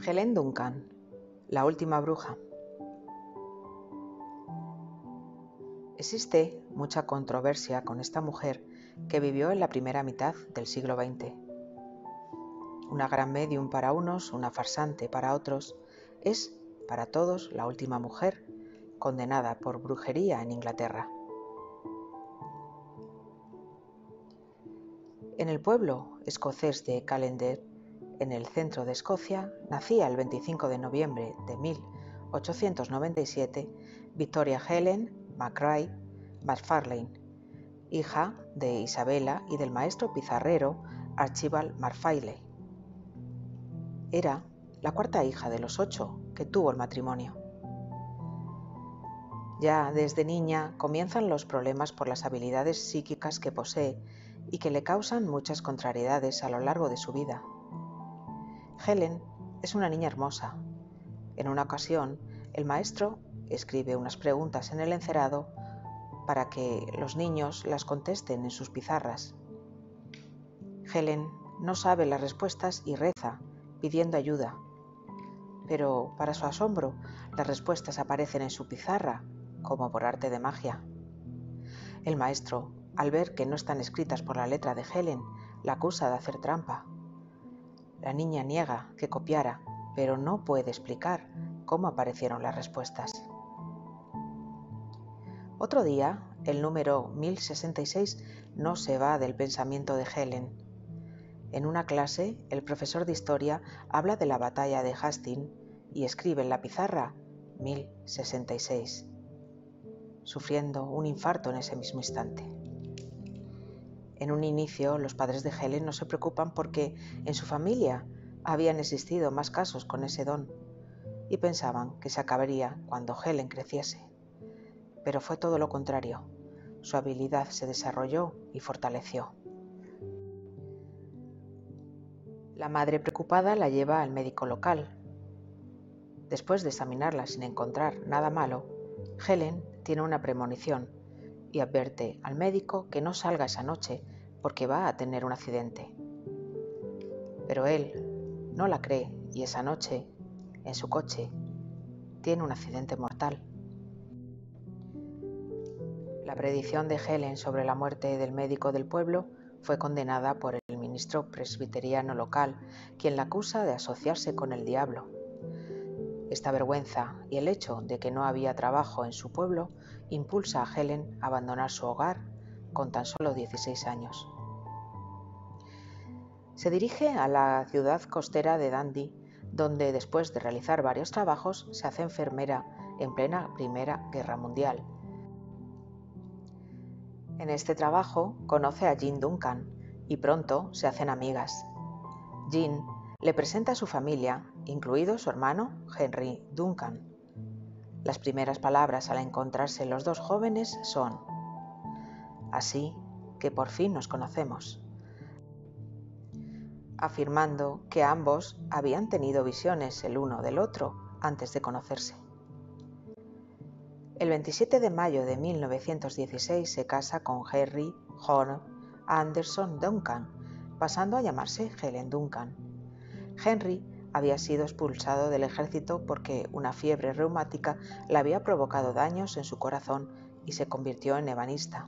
Helen Duncan, la última bruja. Existe mucha controversia con esta mujer que vivió en la primera mitad del siglo XX. Una gran médium para unos, una farsante para otros, es para todos la última mujer condenada por brujería en Inglaterra. En el pueblo escocés de Callander, en el centro de Escocia, nacía el 25 de noviembre de 1897 Victoria Helen McRae McFarlane, hija de Isabella y del maestro pizarrero Archibald McFarlane. Era la cuarta hija de los 8 que tuvo el matrimonio. Ya desde niña comienzan los problemas por las habilidades psíquicas que posee y que le causan muchas contrariedades a lo largo de su vida. Helen es una niña hermosa. En una ocasión, el maestro escribe unas preguntas en el encerado para que los niños las contesten en sus pizarras. Helen no sabe las respuestas y reza, pidiendo ayuda. Pero, para su asombro, las respuestas aparecen en su pizarra, como por arte de magia. El maestro, al ver que no están escritas por la letra de Helen, la acusa de hacer trampa. La niña niega que copiara, pero no puede explicar cómo aparecieron las respuestas. Otro día, el número 1066 no se va del pensamiento de Helen. En una clase, el profesor de historia habla de la batalla de Hastings y escribe en la pizarra 1066, sufriendo un infarto en ese mismo instante. En un inicio, los padres de Helen no se preocupan porque en su familia habían existido más casos con ese don y pensaban que se acabaría cuando Helen creciese. Pero fue todo lo contrario. Su habilidad se desarrolló y fortaleció. La madre preocupada la lleva al médico local. Después de examinarla sin encontrar nada malo, Helen tiene una premonición y advierte al médico que no salga esa noche porque va a tener un accidente. Pero él no la cree y esa noche, en su coche, tiene un accidente mortal. La predicción de Helen sobre la muerte del médico del pueblo fue condenada por el ministro presbiteriano local, quien la acusa de asociarse con el diablo. Esta vergüenza y el hecho de que no había trabajo en su pueblo impulsa a Helen a abandonar su hogar con tan solo 16 años. Se dirige a la ciudad costera de Dundee, donde después de realizar varios trabajos se hace enfermera en plena Primera Guerra Mundial. En este trabajo conoce a Jean Duncan y pronto se hacen amigas. Jean le presenta a su familia, incluido su hermano Henry Duncan. Las primeras palabras al encontrarse los dos jóvenes son: «Así que por fin nos conocemos», afirmando que ambos habían tenido visiones el uno del otro antes de conocerse. El 27 de mayo de 1916 se casa con Henry John Anderson Duncan, pasando a llamarse Helen Duncan. Henry había sido expulsado del ejército porque una fiebre reumática le había provocado daños en su corazón y se convirtió en ebanista.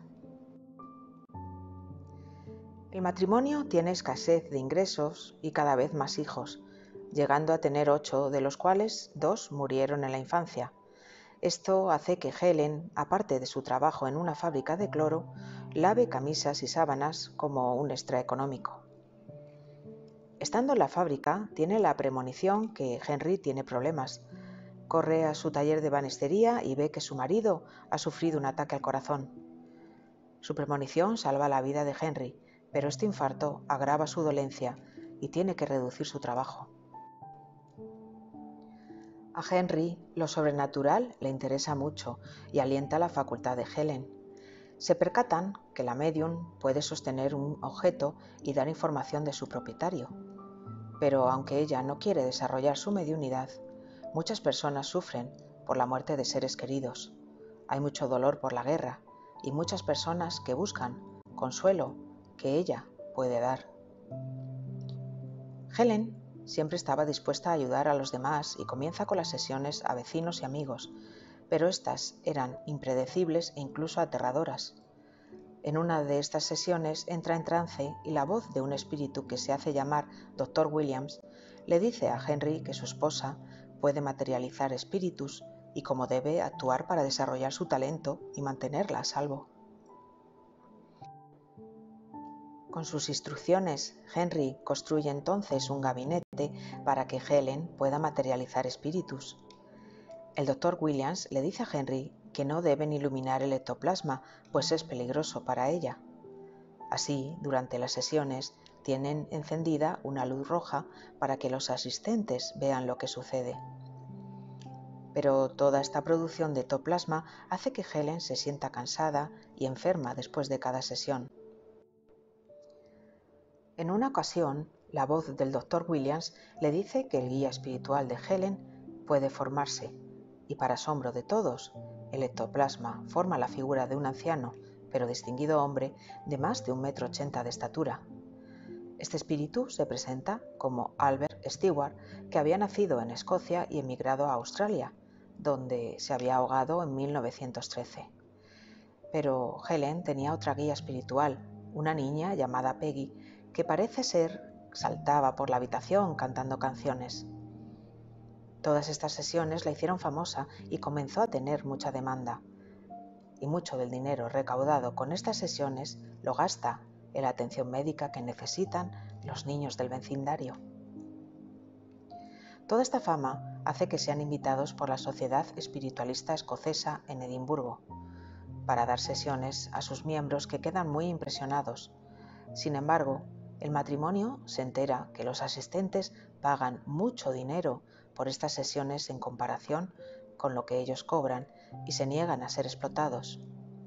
El matrimonio tiene escasez de ingresos y cada vez más hijos, llegando a tener 8, de los cuales 2 murieron en la infancia. Esto hace que Helen, aparte de su trabajo en una fábrica de cloro, lave camisas y sábanas como un extra económico. Estando en la fábrica, tiene la premonición que Henry tiene problemas. Corre a su taller de ebanistería y ve que su marido ha sufrido un ataque al corazón. Su premonición salva la vida de Henry, pero este infarto agrava su dolencia y tiene que reducir su trabajo. A Henry lo sobrenatural le interesa mucho y alienta la facultad de Helen. Se percatan que la medium puede sostener un objeto y dar información de su propietario. Pero aunque ella no quiere desarrollar su mediunidad, muchas personas sufren por la muerte de seres queridos. Hay mucho dolor por la guerra y muchas personas que buscan consuelo que ella puede dar. Helen siempre estaba dispuesta a ayudar a los demás y comienza con las sesiones a vecinos y amigos, pero estas eran impredecibles e incluso aterradoras. En una de estas sesiones entra en trance y la voz de un espíritu que se hace llamar Dr. Williams le dice a Henry que su esposa puede materializar espíritus y cómo debe actuar para desarrollar su talento y mantenerla a salvo. Con sus instrucciones, Henry construye entonces un gabinete para que Helen pueda materializar espíritus. El Dr. Williams le dice a Henry que no deben iluminar el ectoplasma, pues es peligroso para ella. Así, durante las sesiones, tienen encendida una luz roja para que los asistentes vean lo que sucede. Pero toda esta producción de ectoplasma hace que Helen se sienta cansada y enferma después de cada sesión. En una ocasión, la voz del Dr. Williams le dice que el guía espiritual de Helen puede formarse, y para asombro de todos, el ectoplasma forma la figura de un anciano, pero distinguido hombre de más de 1,80 m de estatura. Este espíritu se presenta como Albert Stewart, que había nacido en Escocia y emigrado a Australia, donde se había ahogado en 1913. Pero Helen tenía otra guía espiritual, una niña llamada Peggy, que parece ser saltaba por la habitación cantando canciones. Todas estas sesiones la hicieron famosa y comenzó a tener mucha demanda. Y mucho del dinero recaudado con estas sesiones lo gasta en la atención médica que necesitan los niños del vecindario. Toda esta fama hace que sean invitados por la Sociedad Espiritualista Escocesa en Edimburgo para dar sesiones a sus miembros que quedan muy impresionados. Sin embargo, el matrimonio se entera que los asistentes pagan mucho dinero por estas sesiones en comparación con lo que ellos cobran y se niegan a ser explotados.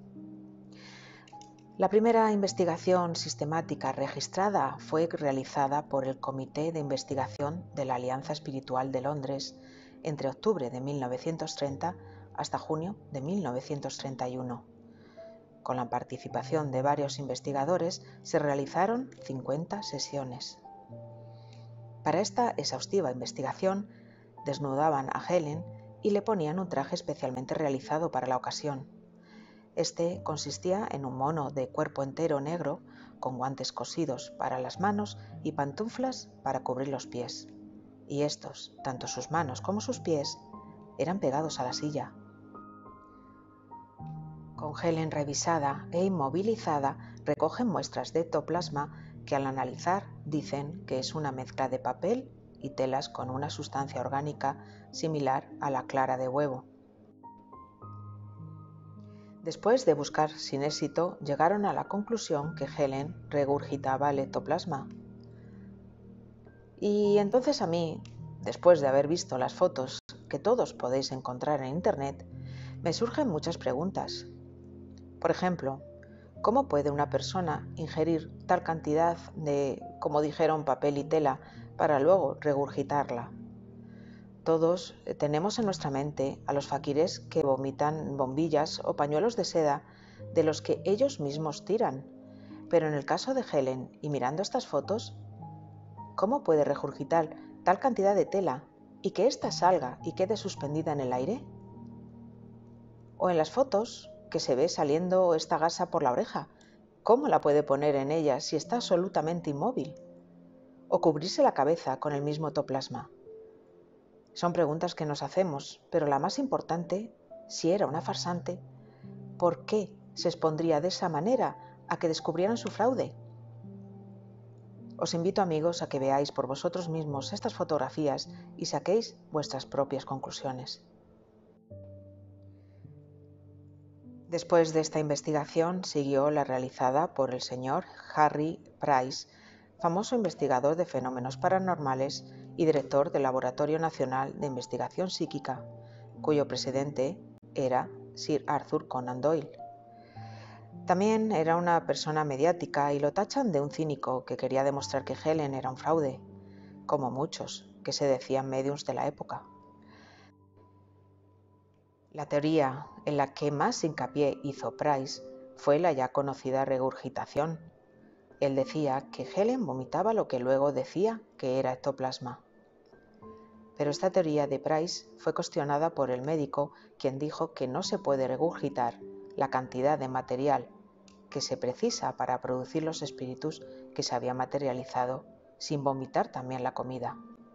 La primera investigación sistemática registrada fue realizada por el Comité de Investigación de la Alianza Espiritual de Londres entre octubre de 1930 hasta junio de 1931. Con la participación de varios investigadores se realizaron 50 sesiones. Para esta exhaustiva investigación, desnudaban a Helen y le ponían un traje especialmente realizado para la ocasión. Este consistía en un mono de cuerpo entero negro, con guantes cosidos para las manos y pantuflas para cubrir los pies. Y estos, tanto sus manos como sus pies, eran pegados a la silla. Con Helen revisada e inmovilizada, recogen muestras de ectoplasma que al analizar dicen que es una mezcla de papel y telas con una sustancia orgánica similar a la clara de huevo. Después de buscar sin éxito, llegaron a la conclusión que Helen regurgitaba el ectoplasma. Y entonces a mí, después de haber visto las fotos que todos podéis encontrar en Internet, me surgen muchas preguntas. Por ejemplo, ¿cómo puede una persona ingerir tal cantidad de, como dijeron, papel y tela para luego regurgitarla? Todos tenemos en nuestra mente a los faquires que vomitan bombillas o pañuelos de seda de los que ellos mismos tiran. Pero en el caso de Helen, y mirando estas fotos, ¿cómo puede regurgitar tal cantidad de tela y que ésta salga y quede suspendida en el aire? O en las fotos, que se ve saliendo esta gasa por la oreja, ¿cómo la puede poner en ella si está absolutamente inmóvil? ¿O cubrirse la cabeza con el mismo ectoplasma? Son preguntas que nos hacemos, pero la más importante, si era una farsante, ¿por qué se expondría de esa manera a que descubrieran su fraude? Os invito, amigos, a que veáis por vosotros mismos estas fotografías y saquéis vuestras propias conclusiones. Después de esta investigación siguió la realizada por el señor Harry Price, famoso investigador de fenómenos paranormales y director del Laboratorio Nacional de Investigación Psíquica, cuyo presidente era Sir Arthur Conan Doyle. También era una persona mediática y lo tachan de un cínico que quería demostrar que Helen era un fraude, como muchos que se decían médiums de la época. La teoría en la que más hincapié hizo Price fue la ya conocida regurgitación. Él decía que Helen vomitaba lo que luego decía que era ectoplasma. pero esta teoría de Price fue cuestionada por el médico, quien dijo que no se puede regurgitar la cantidad de material que se precisa para producir los espíritus que se había materializado sin vomitar también la comida.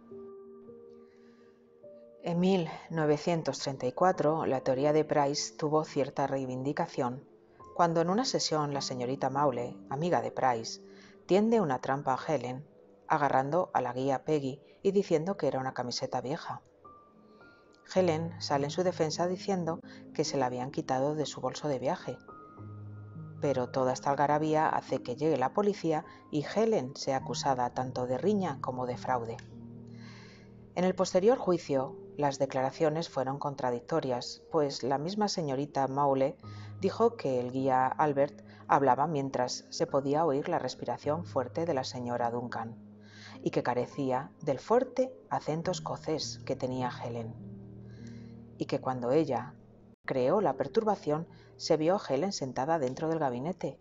En 1934, la teoría de Price tuvo cierta reivindicación cuando en una sesión la señorita Maule, amiga de Price, tiende una trampa a Helen, agarrando a la guía Peggy y diciendo que era una camiseta vieja. Helen sale en su defensa diciendo que se la habían quitado de su bolso de viaje, pero toda esta algarabía hace que llegue la policía y Helen sea acusada tanto de riña como de fraude. En el posterior juicio, las declaraciones fueron contradictorias, pues la misma señorita Maule dijo que el guía Albert hablaba mientras se podía oír la respiración fuerte de la señora Duncan, y que carecía del fuerte acento escocés que tenía Helen, y que cuando ella creó la perturbación se vio a Helen sentada dentro del gabinete.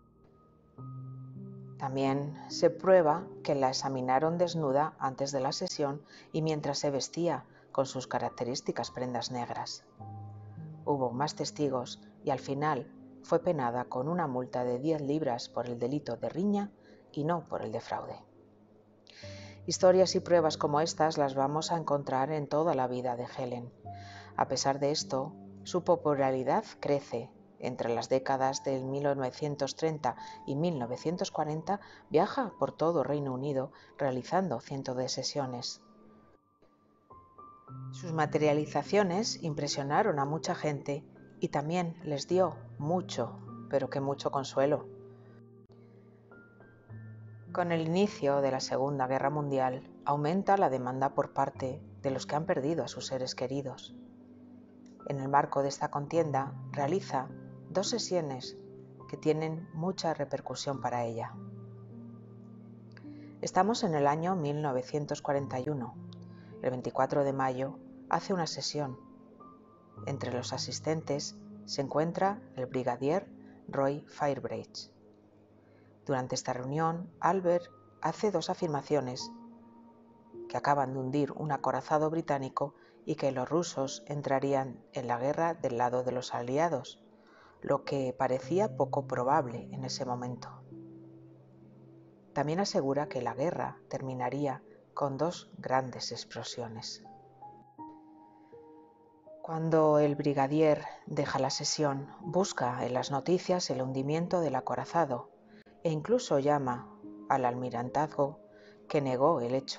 También se prueba que la examinaron desnuda antes de la sesión y mientras se vestía con sus características prendas negras. Hubo más testigos y al final fue penada con una multa de 10 libras por el delito de riña y no por el de fraude. Historias y pruebas como estas las vamos a encontrar en toda la vida de Helen. A pesar de esto, su popularidad crece. Entre las décadas de 1930 y 1940 viaja por todo Reino Unido realizando cientos de sesiones. Sus materializaciones impresionaron a mucha gente y también les dio mucho, pero que mucho consuelo. Con el inicio de la Segunda Guerra Mundial aumenta la demanda por parte de los que han perdido a sus seres queridos. En el marco de esta contienda realiza 2 sesiones que tienen mucha repercusión para ella. Estamos en el año 1941. El 24 de mayo hace una sesión. Entre los asistentes se encuentra el brigadier Roy Firebridge. Durante esta reunión, Albert hace 2 afirmaciones: que acaban de hundir un acorazado británico y que los rusos entrarían en la guerra del lado de los aliados, lo que parecía poco probable en ese momento. También asegura que la guerra terminaría con 2 grandes explosiones. Cuando el brigadier deja la sesión, busca en las noticias el hundimiento del acorazado e incluso llama al almirantazgo, que negó el hecho.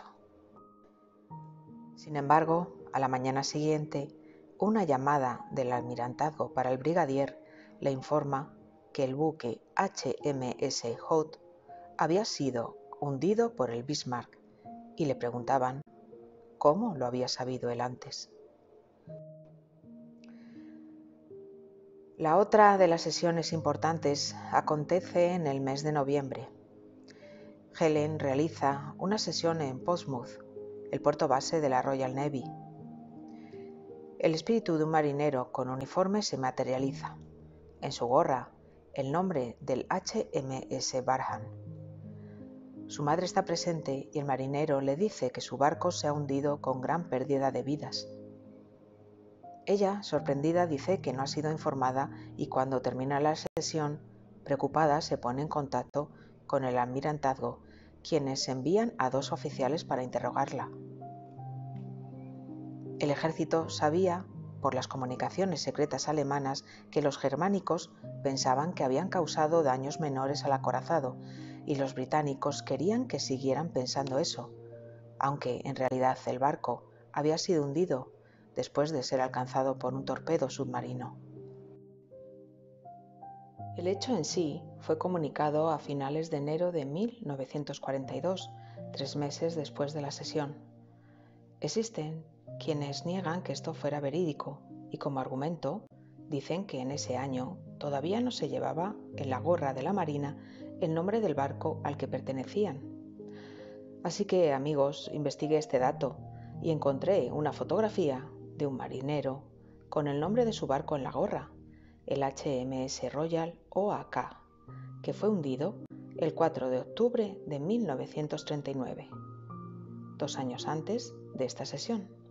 Sin embargo, a la mañana siguiente, una llamada del almirantazgo para el brigadier le informa que el buque HMS Hood había sido hundido por el Bismarck y le preguntaban cómo lo había sabido él antes. La otra de las sesiones importantes acontece en el mes de noviembre. Helen realiza una sesión en Portsmouth, el puerto base de la Royal Navy. El espíritu de un marinero con uniforme se materializa. En su gorra, el nombre del HMS Barham. Su madre está presente y el marinero le dice que su barco se ha hundido con gran pérdida de vidas. Ella, sorprendida, dice que no ha sido informada y cuando termina la sesión, preocupada, se pone en contacto con el almirantazgo, quienes envían a 2 oficiales para interrogarla. El ejército sabía, por las comunicaciones secretas alemanas, que los germánicos pensaban que habían causado daños menores al acorazado y los británicos querían que siguieran pensando eso, aunque en realidad el barco había sido hundido después de ser alcanzado por un torpedo submarino. El hecho en sí fue comunicado a finales de enero de 1942, 3 meses después de la sesión. Existen quienes niegan que esto fuera verídico y como argumento dicen que en ese año todavía no se llevaba en la gorra de la Marina el nombre del barco al que pertenecían. Así que, amigos, investigué este dato y encontré una fotografía de un marinero con el nombre de su barco en la gorra, el HMS Royal Oak, que fue hundido el 4 de octubre de 1939, 2 años antes de esta sesión.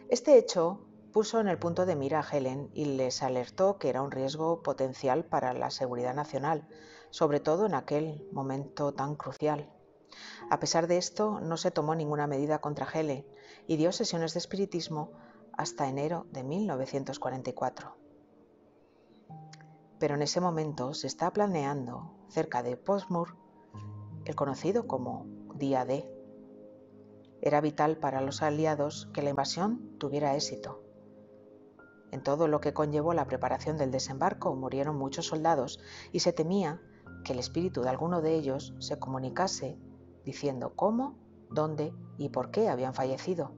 Este hecho puso en el punto de mira a Helen y les alertó que era un riesgo potencial para la seguridad nacional, sobre todo en aquel momento tan crucial. A pesar de esto, no se tomó ninguna medida contra Helen y dio sesiones de espiritismo hasta enero de 1944. Pero en ese momento se está planeando, cerca de Portsmouth, el conocido como Día D. Era vital para los aliados que la invasión tuviera éxito. En todo lo que conllevó la preparación del desembarco murieron muchos soldados y se temía que el espíritu de alguno de ellos se comunicase diciendo cómo, dónde y por qué habían fallecido.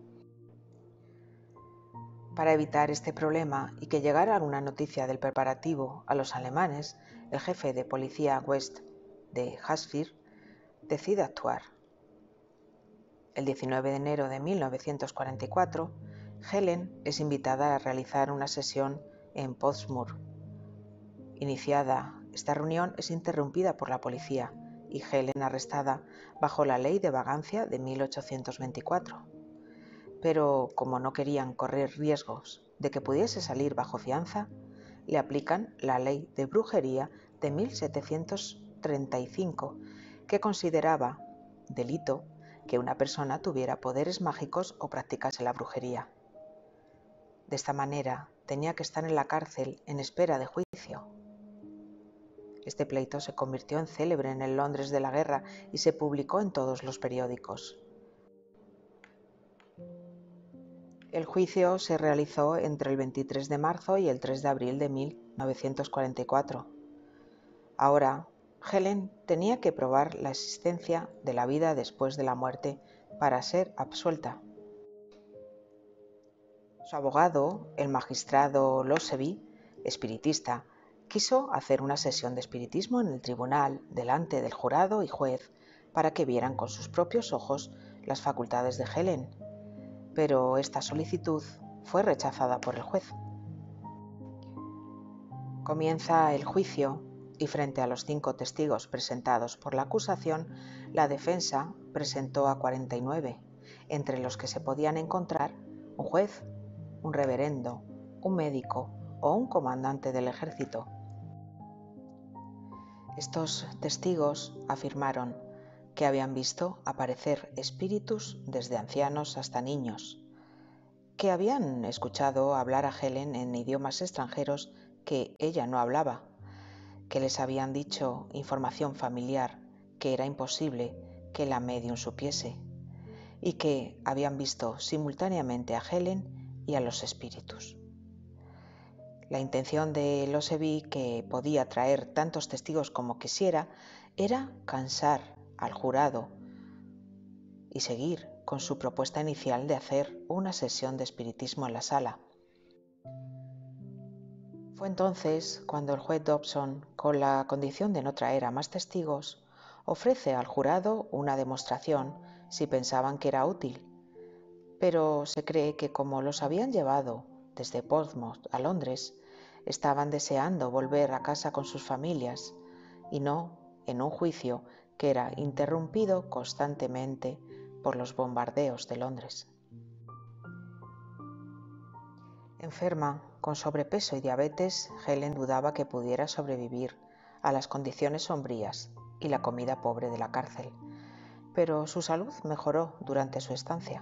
Para evitar este problema y que llegara alguna noticia del preparativo a los alemanes, el jefe de policía West de Hansford decide actuar. El 19 de enero de 1944, Helen es invitada a realizar una sesión en Portsmouth. Iniciada esta reunión es interrumpida por la policía y Helen arrestada bajo la ley de vagancia de 1824. Pero como no querían correr riesgos de que pudiese salir bajo fianza, le aplican la ley de brujería de 1735, que consideraba delito que una persona tuviera poderes mágicos o practicase la brujería. De esta manera, tenía que estar en la cárcel en espera de juicio. Este pleito se convirtió en célebre en el Londres de la guerra y se publicó en todos los periódicos. El juicio se realizó entre el 23 de marzo y el 3 de abril de 1944. Ahora, Helen tenía que probar la existencia de la vida después de la muerte para ser absuelta. Su abogado, el magistrado Loseby, espiritista, quiso hacer una sesión de espiritismo en el tribunal delante del jurado y juez para que vieran con sus propios ojos las facultades de Helen, pero esta solicitud fue rechazada por el juez. Comienza el juicio y frente a los 5 testigos presentados por la acusación, la defensa presentó a 49, entre los que se podían encontrar un juez, un reverendo, un médico o un comandante del ejército. Estos testigos afirmaron que habían visto aparecer espíritus desde ancianos hasta niños, que habían escuchado hablar a Helen en idiomas extranjeros que ella no hablaba, que les habían dicho información familiar que era imposible que la médium supiese, y que habían visto simultáneamente a Helen y a los espíritus. La intención de Loseby, que podía traer tantos testigos como quisiera, era cansar al jurado y seguir con su propuesta inicial de hacer una sesión de espiritismo en la sala. Fue entonces cuando el juez Dobson, con la condición de no traer a más testigos, ofrece al jurado una demostración si pensaban que era útil, pero se cree que como los habían llevado desde Portsmouth a Londres, estaban deseando volver a casa con sus familias y no en un juicio que era interrumpido constantemente por los bombardeos de Londres. Enferma, con sobrepeso y diabetes, Helen dudaba que pudiera sobrevivir a las condiciones sombrías y la comida pobre de la cárcel, pero su salud mejoró durante su estancia.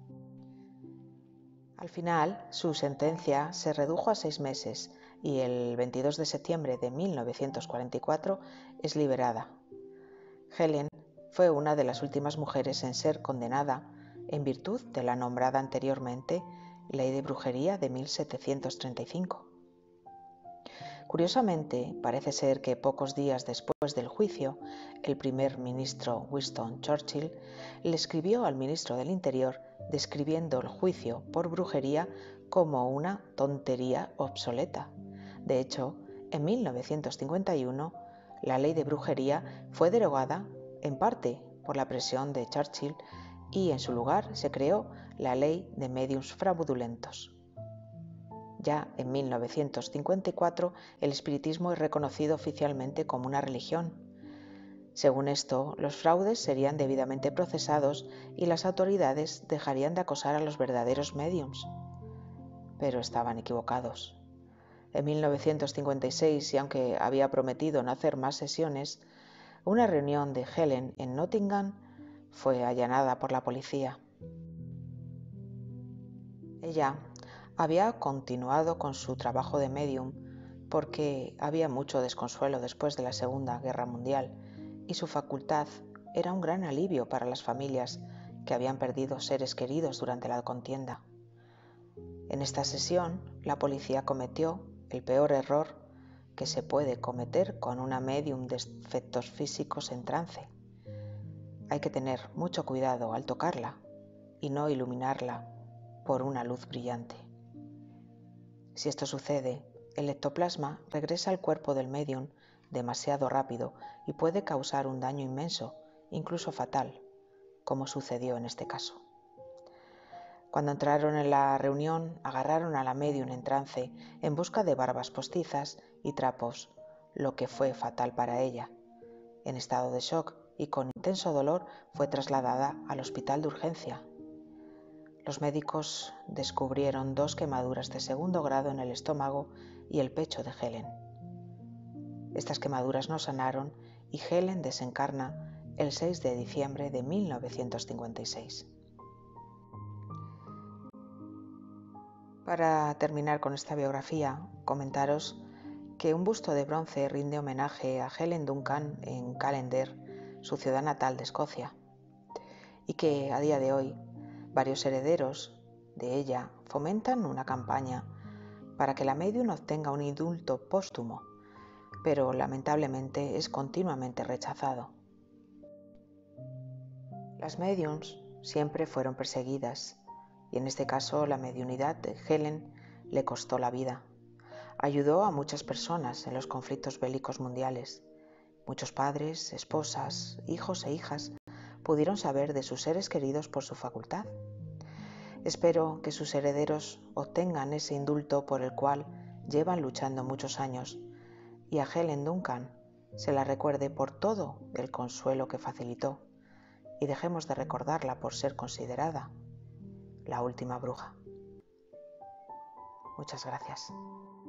Al final, su sentencia se redujo a 6 meses y el 22 de septiembre de 1944 es liberada. Helen fue una de las últimas mujeres en ser condenada en virtud de la nombrada anteriormente Ley de Brujería de 1735. Curiosamente, parece ser que pocos días después del juicio, el primer ministro Winston Churchill le escribió al ministro del Interior describiendo el juicio por brujería como una tontería obsoleta. De hecho, en 1951, la ley de brujería fue derogada en parte por la presión de Churchill y en su lugar se creó la ley de médiums fraudulentos. Ya en 1954, el espiritismo es reconocido oficialmente como una religión. Según esto, los fraudes serían debidamente procesados y las autoridades dejarían de acosar a los verdaderos médiums. Pero estaban equivocados. En 1956, y aunque había prometido no hacer más sesiones, una reunión de Helen en Nottingham fue allanada por la policía. Ella había continuado con su trabajo de medium porque había mucho desconsuelo después de la Segunda Guerra Mundial y su facultad era un gran alivio para las familias que habían perdido seres queridos durante la contienda. En esta sesión, la policía cometió el peor error que se puede cometer con una medium de efectos físicos en trance. Hay que tener mucho cuidado al tocarla y no iluminarla por una luz brillante. Si esto sucede, el ectoplasma regresa al cuerpo del medium demasiado rápido y puede causar un daño inmenso, incluso fatal, como sucedió en este caso. Cuando entraron en la reunión, agarraron a la medium en trance en busca de barbas postizas y trapos, lo que fue fatal para ella. En estado de shock y con intenso dolor fue trasladada al hospital de urgencia. Los médicos descubrieron 2 quemaduras de segundo grado en el estómago y el pecho de Helen. Estas quemaduras no sanaron y Helen desencarna el 6 de diciembre de 1956. Para terminar con esta biografía, comentaros que un busto de bronce rinde homenaje a Helen Duncan en Callander, su ciudad natal de Escocia, y que a día de hoy varios herederos de ella fomentan una campaña para que la medium obtenga un indulto póstumo, pero lamentablemente es continuamente rechazado. Las mediums siempre fueron perseguidas y en este caso la mediunidad de Helen le costó la vida. Ayudó a muchas personas en los conflictos bélicos mundiales. Muchos padres, esposas, hijos e hijas pudieron saber de sus seres queridos por su facultad. Espero que sus herederos obtengan ese indulto por el cual llevan luchando muchos años y a Helen Duncan se la recuerde por todo el consuelo que facilitó y dejemos de recordarla por ser considerada la última bruja. Muchas gracias.